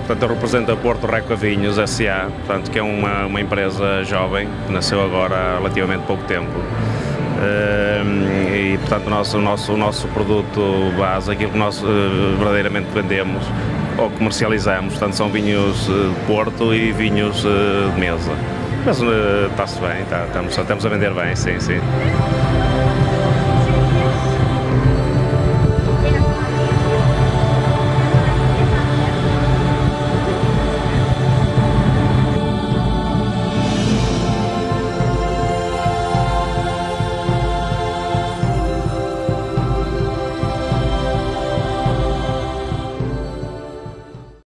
portanto, eu represento a Porto Reco Vinhos S.A., portanto, que é uma empresa jovem, que nasceu agora há relativamente pouco tempo. E, portanto, o nosso produto base, aquilo que nós verdadeiramente vendemos ou comercializamos, portanto, são vinhos de Porto e vinhos de mesa. Mas está-se bem, estamos a vender bem, sim, sim.